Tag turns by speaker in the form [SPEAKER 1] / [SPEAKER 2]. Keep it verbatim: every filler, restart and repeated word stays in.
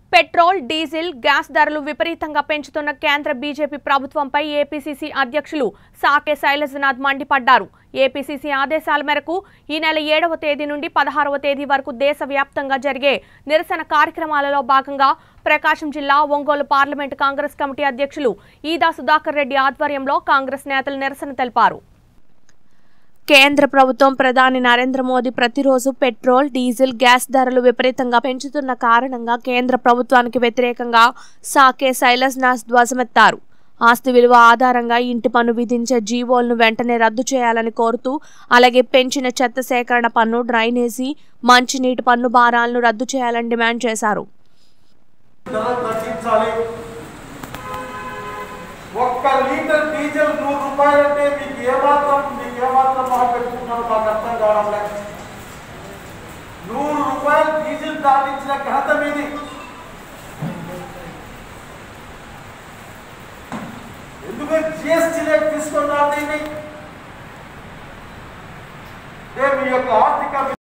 [SPEAKER 1] Petrol, diesel, gas ధరలు విపరీతంగా పెంచుతున్న కేంద్ర బీజేపీ ప్రభుత్వంపై ఏపీసీసీ అధ్యక్షులు సాకే శైలజనాథ్ మండిపడ్డారు. ఏపీసీసీ ఆదేశాల మేరకు ఈ నెల ఏడవ తేదీ నుండి పదహారవ తేదీ వరకు దేశవ్యాప్తంగా జరిగే నిరసన కార్యక్రమాలలో భాగంగా ప్రకాశం జిల్లా ఒంగోలు పార్లమెంటు కాంగ్రెస్ కమిటీ అధ్యక్షులు ఈదా సుధాకర్ రెడ్డి ఆధ్వర్యంలో కాంగ్రెస్ నేతలు నిరసన తెలిపారు. కేంద్ర ప్రభుత్వం ప్రధాని నరేంద్ర మోదీ ప్రతిరోజు పెట్రోల్, డీజిల్, గ్యాస్ ధరలు విపరీతంగా పెంచుతున్న కారణంగా కేంద్ర ప్రభుత్వానికి వ్యతిరేకంగా సాకే శైలజనాథ్ ధ్వజమెత్తారు. ఆస్తి విలువ ఆధారంగా ఇంటి పన్ను విధించే జీవోలను వెంటనే రద్దు చేయాలని కోరుతూ, అలాగే పెంచిన చెత్త సేకరణ పన్ను, డ్రైనేజీ, మంచినీటి పన్ను భారాలను రద్దు చేయాలని డిమాండ్ చేశారు.
[SPEAKER 2] ఒక్క లీటర్ డీజిల్ నూరు రూపాయలంటే మీకు ఏమాత్రం మీకు ఏమాత్రం మొహం పెట్టుకుంటున్నారో మాకు అర్థం కావడం లేదు. నూరు రూపాయలు డీజిల్ దాటించిన ఘనత మీది. ఎందుకు జిఎస్టీ లేక తీసుకున్నారు దీన్ని? మీ యొక్క ఆర్థిక